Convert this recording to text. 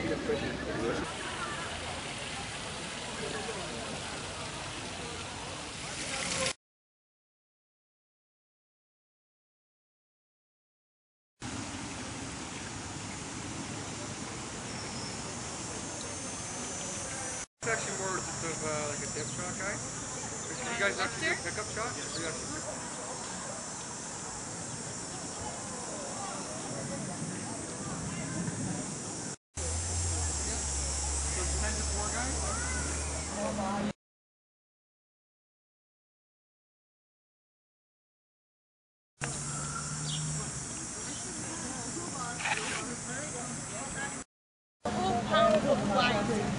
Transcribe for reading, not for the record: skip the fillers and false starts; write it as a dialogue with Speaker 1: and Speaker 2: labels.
Speaker 1: It's actually more just of like a dip shot guy. You guys actually do a pickup shot? Or you actually... So it's 10 to 4 guys?
Speaker 2: Pounds of flies.